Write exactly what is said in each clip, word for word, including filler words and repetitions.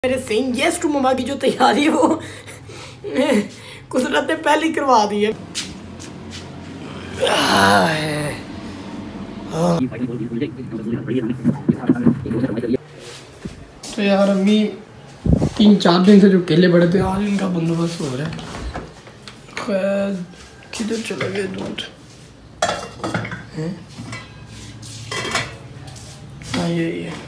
मेरे saying yes to mama की जो तैयारी है वो कुदरत ने पहले ही करवा दी है। तो यार अम्मी तीन चार दिन से जो केले बड़े थे आज इनका बंदोबस्त हो रहा है। खैर किधर चला गया दूध? हाँ यही है।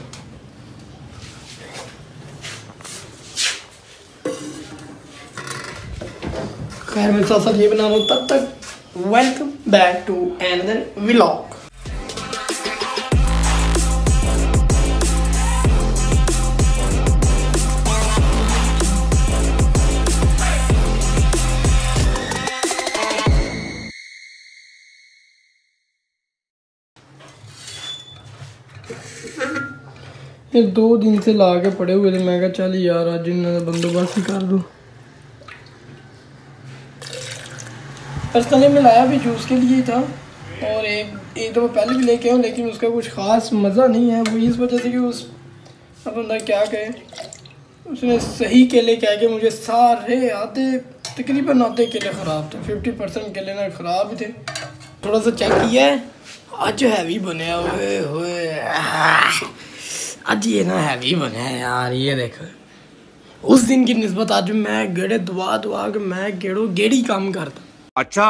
खैर मैं साथ साथ ये बना रहा हूँ, तब तक welcome back to another vlog. ये दो दिन से ला के पड़े हुए थे, मैं कहा चल यार आज इन्होंने बंदोबस्त ही कर दूँ। पर्सनली मैं लाया भी जूस के लिए था और एक एक दो पहले भी लेके आऊँ, लेकिन उसका कुछ ख़ास मज़ा नहीं है। वो इस वजह से कि उस अब बंदा क्या कहे, उसने सही केले कह के मुझे सारे आधे तकरीबन आधे केले ख़राब थे, फिफ्टी परसेंट केले ना ख़राब ही थे। थोड़ा सा चेक किया है, आज हैवी बने हुए हुए आज ये ना हैवी बने हैं यार। ये देखो उस दिन की निस्बत आज मैं गेड़े दुआ दुआ के मैं गेड़ो गेड़ी काम करता। अच्छा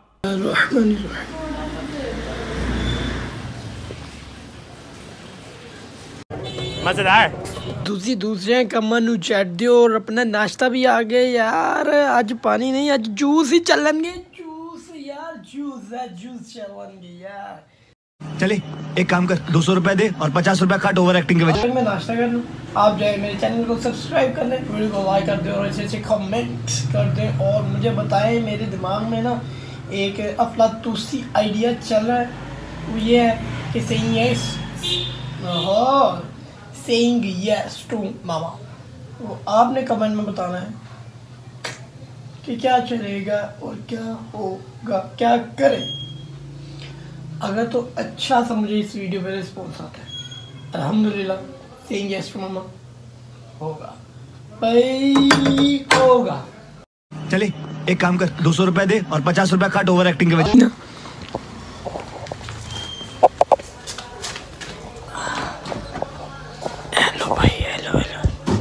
मजेदार। दूसरी दूसरे कमन चट दियो और अपना नाश्ता भी आ गया यार। आज पानी नहीं, आज जूस ही चलेंगे। जूस यार, जूस है, जूस चलेंगे यार। चले एक काम कर, दो सौ रुपए दे और पचास रुपए काट ओवर एक्टिंग के वजह। मैं नाश्ता कर लूँ, आप जाए मेरे चैनल को सब्सक्राइब कर लें, वीडियो को लाइक कर दें और अच्छे अच्छे कमेंट कर दें और मुझे बताएं। मेरे दिमाग में ना एक अफलातूसी आइडिया चल रहा है, वो ये है कि saying yes saying yes to मामा। वो आपने कमेंट में बताना है कि क्या चलेगा और क्या होगा, क्या करें। अगर तो अच्छा सा मुझे इस वीडियो पे रिस्पॉन्स आता है, अल्हम्दुलिल्लाह सेइंग यस टू मामा होगा भाई होगा। चले एक काम कर, दो सौ रुपए दे और पचास रुपए काट ओवर एक्टिंग के वजह। हेलो भाई, हेलो हेलो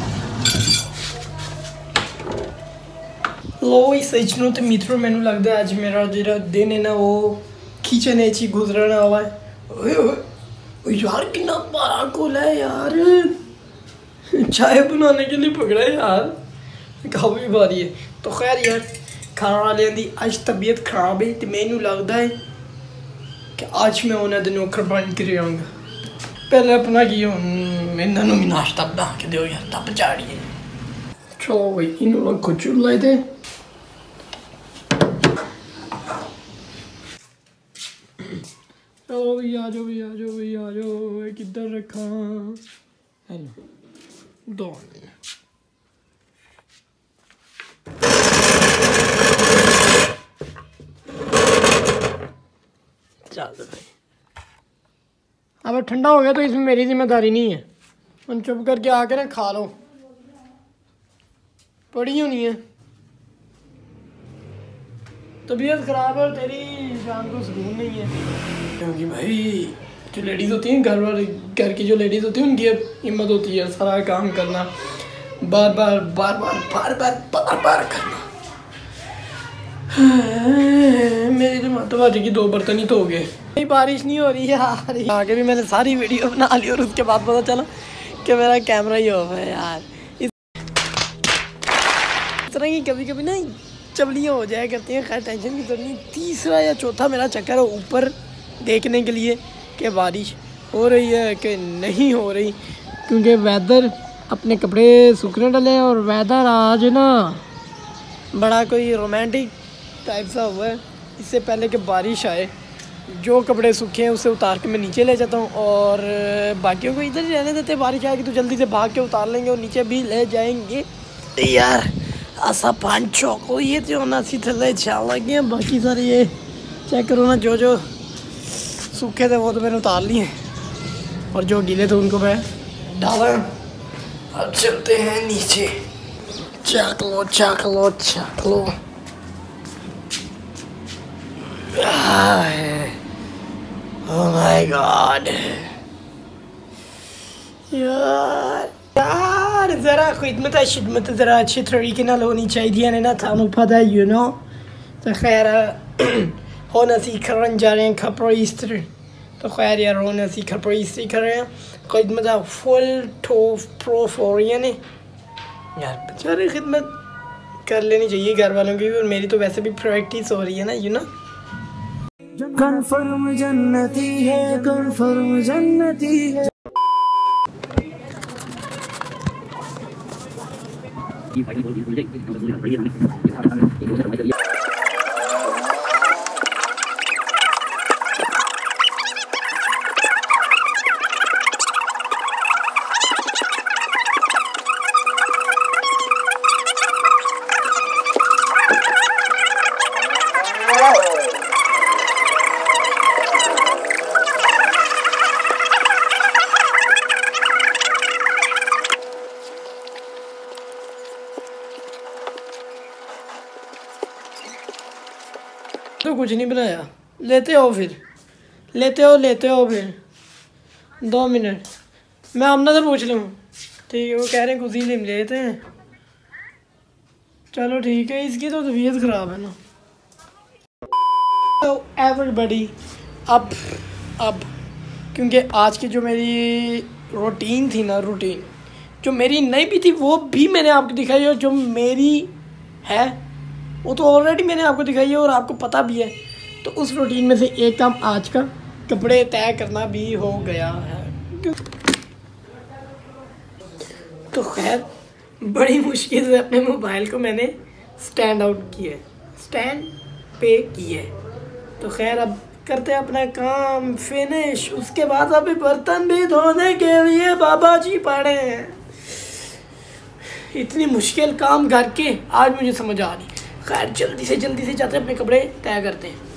लो सजनों ते मित्रों, मैनू लगता है आज मेरा जो दिन है ना वो किचन एच ही गुजरने वाला है। ओए ओए यार कितना बड़ा कोला है यार, चाय बनाने के लिए पकड़ा है यार, काफ़ी भारी है। तो खैर यार खाने वाले की आज तबीयत खराब है तो मैनू लगता है कि आज मैं उन्हें दिन नौकर बन कर आऊँगा। पहले अपना की इन्होंने भी नाश्ता बना के दो यार, तब चाड़िए। चलो भाई इन लोग को चुन लाए थे। चलो भाई आ जाओ भाई आ जाओ भाई आ जाओ। किधर रखा दो चल भाई। अब ठंडा हो गया तो इसमें मेरी जिम्मेदारी नहीं है, हम चुप करके आके ना खा लो, पड़ी होनी है। तबीयत खराब है और तेरी जान को सुकून नहीं है, क्योंकि भाई जो लेडीज़ होती हैं घर वाले घर की जो लेडीज़ होती हैं उनकी हिम्मत होती है सारा काम करना, बार बार बार बार बार बार बार बार करना। मेरी तो माता की दो बर्तन ही धो गए। बारिश नहीं हो रही यार, आगे भी मैंने सारी वीडियो बना ली और उसके बाद पता चला कि मेरा कैमरा ही ऑफ है यार। इस तरह की कभी कभी ना चबलियाँ हो जाया करती हैं। खैर टेंशन की जरूरत नहीं। तीसरा या चौथा मेरा चक्कर है ऊपर देखने के लिए कि बारिश हो रही है कि नहीं हो रही, क्योंकि वेदर अपने कपड़े सूखने डले हैं और वेदर आज ना बड़ा कोई रोमांटिक टाइप सा हुआ है। इससे पहले कि बारिश आए जो कपड़े सूखे हैं उसे उतार के मैं नीचे ले जाता हूँ और बाकियों को इधर ही रहने देते हैं। बारिश आएगी तो जल्दी से भाग के उतार लेंगे और नीचे भी ले जाएंगे यार। ऐसा पाँच चौको ये जो ना सी थले चाल लगे, बाकी सारे ये चेक करो ना, जो जो सूखे थे वो तो मैंने उतार लिए और जो गीले थे उनको मैं डाला अब चलते हैं नीचे। चक लो चक लो चक लो। ओह माय गॉड यार यार ज़रा खिदमत शिदमत ज़रा अच्छे तरीके नाल होनी चाहिए ने ना थानू पता है यू नो। तो खैर होना सी करन जा रहे हैं कपड़े इस्त्री। तो खैर यार होना सी कपड़े इस्त्री कर रहे हैं। खिदमत फुल टॉप प्रो फॉर यानी यार बेचारे खिदमत कर लेनी चाहिए घर वालों की। और मेरी तो वैसे भी प्रैक्टिस हो रही है ना यू नो। कन्फर्म जन्नती है कन्फर्म जन्नती है। तो कुछ नहीं बनाया। लेते हो फिर लेते हो लेते हो फिर दो मिनट मैं आमना से पूछ लूँ। ठीक है वो कह रहे हैं कुछ ही नहीं लेते हैं। चलो ठीक है इसकी तो तबीयत ख़राब है ना। तो एवरीबॉडी अब अब क्योंकि आज की जो मेरी रूटीन थी ना रूटीन जो मेरी नहीं भी थी वो भी मैंने आपको दिखाई। और जो मेरी है वो तो ऑलरेडी मैंने आपको दिखाई है और आपको पता भी है। तो उस रूटीन में से एक काम आज का कपड़े तय करना भी हो गया है। तो खैर बड़ी मुश्किल से अपने मोबाइल को मैंने स्टैंड आउट किया स्टैंड पे किया। तो खैर अब करते हैं अपना काम फिनिश। उसके बाद अभी बर्तन भी धोने के लिए बाबा जी पड़े हैं। इतनी मुश्किल काम करके आज मुझे समझ आ रही। खैर जल्दी से जल्दी से जाते हैं अपने कपड़े तय करते हैं।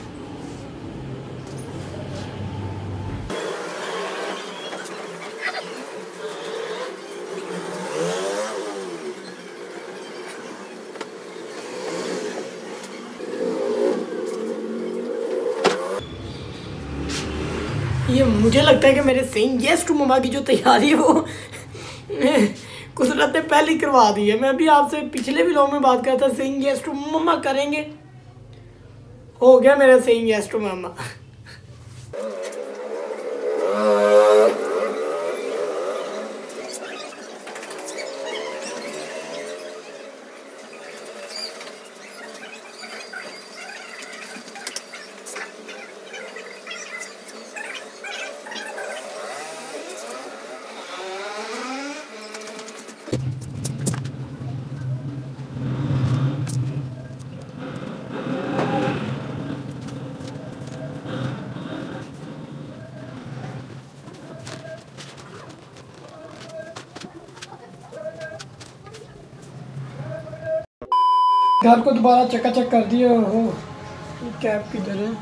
ये मुझे लगता है कि मेरे सेइंग यस टू मम्मा की जो तैयारी है वो कुदरत ने पहले ही करवा दी है। मैं अभी आपसे पिछले व्लॉग में बात करता था सेइंग यस टू मम्मा करेंगे। हो गया मेरा सेइंग यस टू मम्मा। घर को दोबारा चकाचक कर दिया हो। कैब किधर है?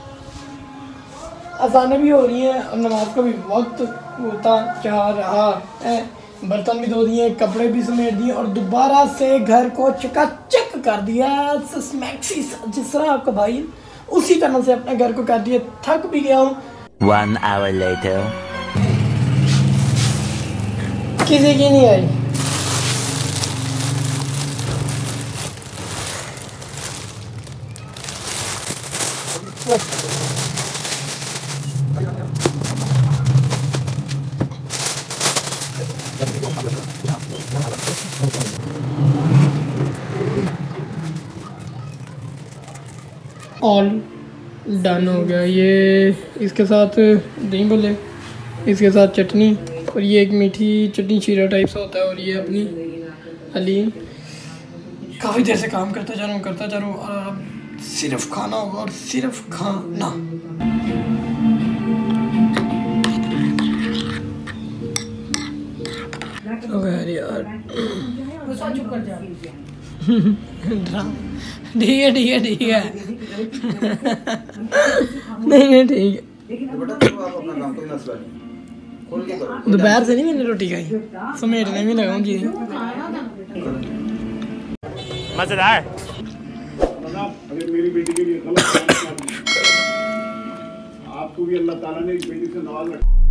अजानें भी हो रही हैं और नमाज का भी वक्त होता जा रहा है। बर्तन भी धो दिए कपड़े भी समेट दिए और दोबारा से घर को चकाचक कर दिया। मैक्सी जिस तरह आपका भाई उसी तरह से अपने घर को कर दिया। थक भी गया हूँ। One hour later. किसी की नहीं आई। ऑल डन हो गया। ये इसके साथ दही भल्ले, इसके साथ चटनी और ये एक मीठी चटनी शीरा टाइप सा होता है। और ये अपनी हलीम। काफ़ी देर से काम करता जा रहा हूँ करता जा रहा हूँ और अब सिर्फ खाना होगा और सिर्फ खाना। तो यार ठीक है ठीक है ठीक है नहीं नहीं ठीक है। दोपहर से नहीं मैंने रोटी खाई, समेटने में लगाऊंगी। मजेदार। अगर मेरी बेटी के लिए गलत आपको भी अल्लाह ताला ने एक बेटी से नवाज रखा।